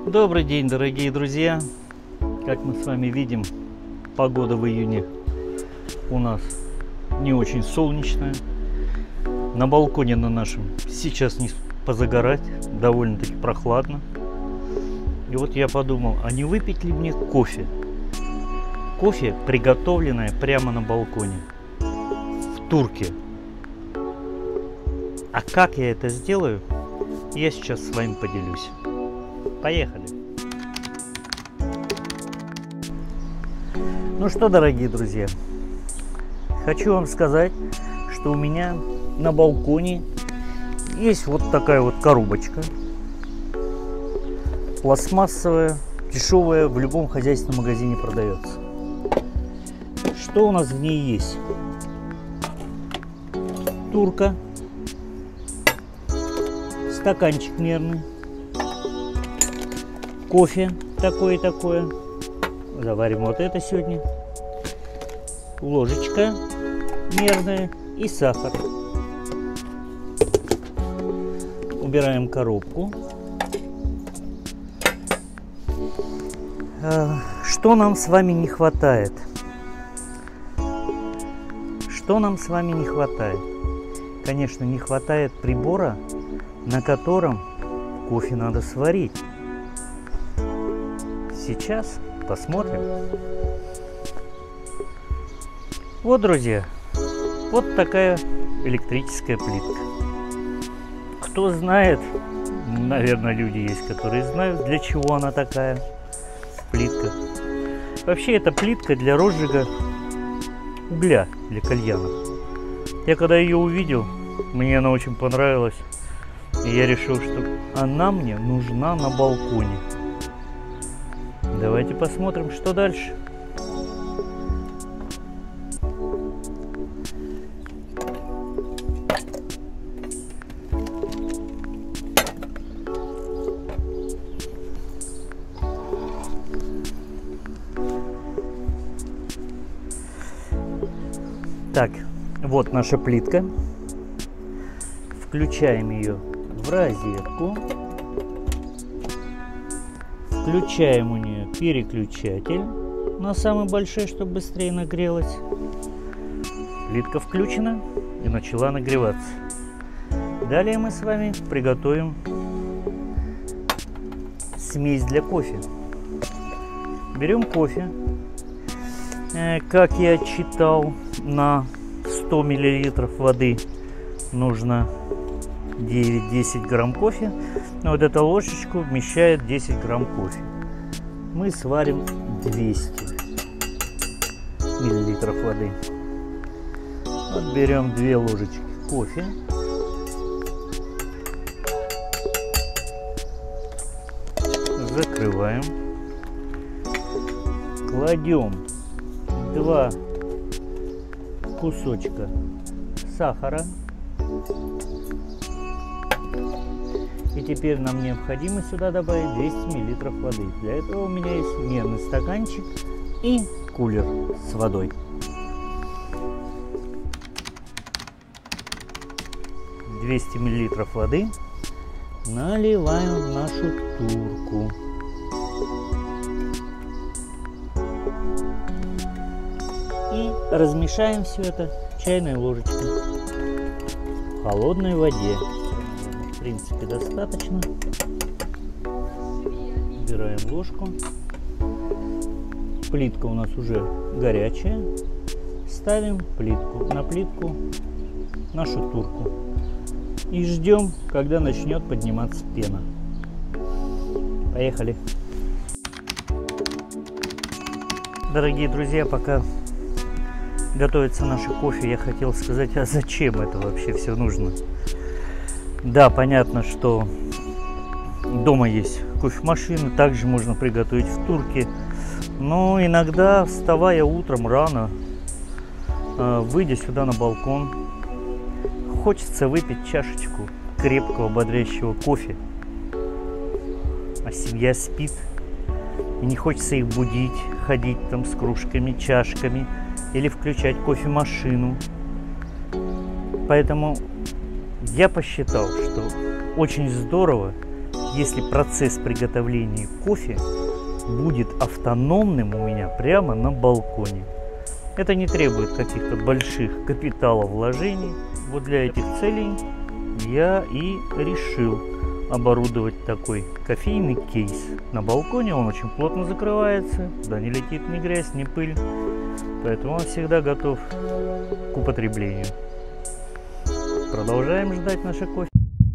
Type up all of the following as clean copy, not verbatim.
Добрый день, дорогие друзья! Как мы с вами видим, погода в июне у нас не очень солнечная. На балконе на нашем сейчас не позагорать, довольно-таки прохладно. И вот я подумал, а не выпить ли мне кофе? Кофе, приготовленное прямо на балконе, в турке. А как я это сделаю, я сейчас с вами поделюсь. Поехали! Ну что, дорогие друзья, хочу вам сказать, что у меня на балконе есть вот такая вот коробочка. Пластмассовая, дешевая, в любом хозяйственном магазине продается. Что у нас в ней есть? Турка, стаканчик мерный, кофе такое и такое. Заварим вот это сегодня. Ложечка мерная и сахар. Убираем коробку. Что нам с вами не хватает? Что нам с вами не хватает? Конечно, не хватает прибора, на котором кофе надо сварить. Сейчас посмотрим. Вот, друзья, вот такая электрическая плитка. Кто знает, наверное, люди есть, которые знают, для чего она такая плитка. Вообще, это плитка для розжига угля для кальяна. Я когда ее увидел, мне она очень понравилась, и я решил, что она мне нужна на балконе. Давайте посмотрим, что дальше. Так, вот наша плитка. Включаем ее в розетку. Включаем у нее переключатель на самый большой, чтобы быстрее нагрелась. Плитка включена и начала нагреваться. Далее мы с вами приготовим смесь для кофе. Берем кофе. Как я читал, на 100 мл воды нужно 9-10 грамм кофе. Но вот эта ложечка вмещает 10 грамм кофе. Мы сварим 200 миллилитров воды. Вот берем 2 ложечки кофе. Закрываем. Кладем 2 кусочка сахара. И теперь нам необходимо сюда добавить 200 мл воды. Для этого у меня есть мерный стаканчик и кулер с водой. — 200 мл воды наливаем в нашу турку. И размешаем все это чайной ложечкой в холодной воде. В принципе, достаточно. Убираем ложку. Плитка у нас уже горячая. Ставим на плитку нашу турку. И ждем, когда начнет подниматься пена. Поехали. Дорогие друзья, пока готовится наше кофе, я хотел сказать, а зачем это вообще все нужно? Да, понятно, что дома есть кофемашина, также можно приготовить в турке. Но иногда, вставая утром рано, выйдя сюда на балкон, хочется выпить чашечку крепкого бодрящего кофе. А семья спит, и не хочется их будить, ходить там с кружками, чашками или включать кофемашину. Поэтому я посчитал, что очень здорово если процесс приготовления кофе будет автономным у меня прямо на балконе. Это не требует каких-то больших капиталовложений. Вот для этих целей я и решил оборудовать такой кофейный кейс на балконе. Он очень плотно закрывается, туда не летит ни грязь, ни пыль, поэтому он всегда готов к употреблению. Продолжаем ждать наше кофе.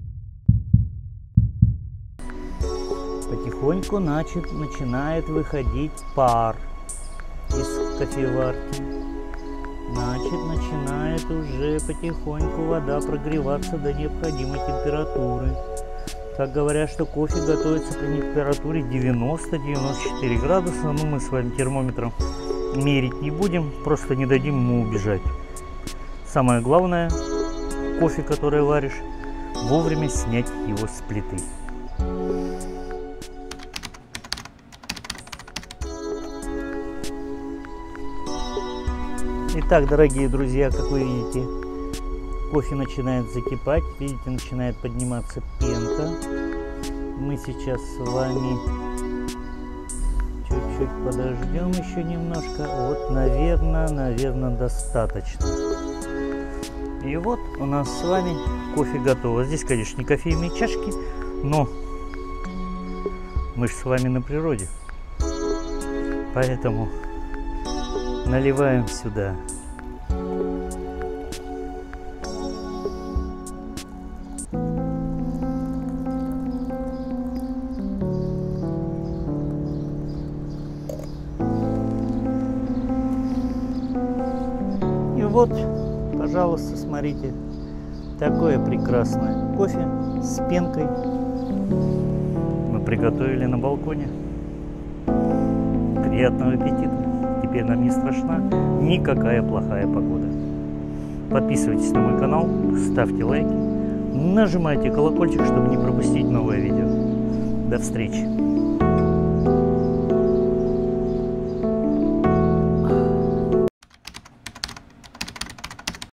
Потихоньку начинает выходить пар из кофеварки. Начинает уже потихоньку вода прогреваться до необходимой температуры. Так говорят, что кофе готовится при температуре 90-94 градуса. Но мы с вами термометром мерить не будем, просто не дадим ему убежать. Самое главное, кофе, который варишь, вовремя снять его с плиты. Итак, дорогие друзья, как вы видите, кофе начинает закипать, видите, начинает подниматься пенка. Мы сейчас с вами чуть-чуть подождем еще немножко. Вот, наверное, достаточно. И вот у нас с вами кофе готово. Здесь, конечно, не кофейные чашки, но мы же с вами на природе. Поэтому наливаем сюда и вот, пожалуйста, смотрите, такое прекрасное кофе с пенкой мы приготовили на балконе. Приятного аппетита! Теперь нам не страшна никакая плохая погода. Подписывайтесь на мой канал, ставьте лайки, нажимайте колокольчик, чтобы не пропустить новое видео. До встречи!